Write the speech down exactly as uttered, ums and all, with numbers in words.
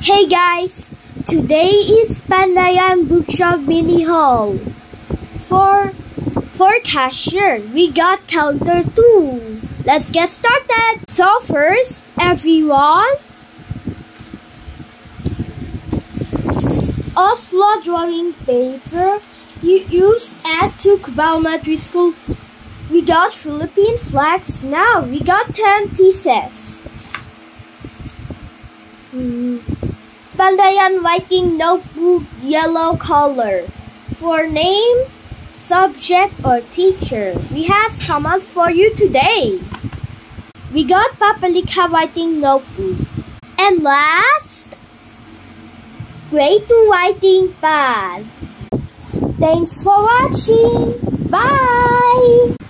Hey guys, today is Pandayan Bookshop mini haul. For for cashier, we got counter two. Let's get started. So first, everyone, Oslo drawing paper you use at to Cubao Elementary School. We got Philippine flags. Now we got ten pieces. Hmm. Pandayan writing notebook, yellow color. For name, subject, or teacher, we have commands for you today. We got Papalika writing notebook. And last, grade two writing pad. Thanks for watching. Bye!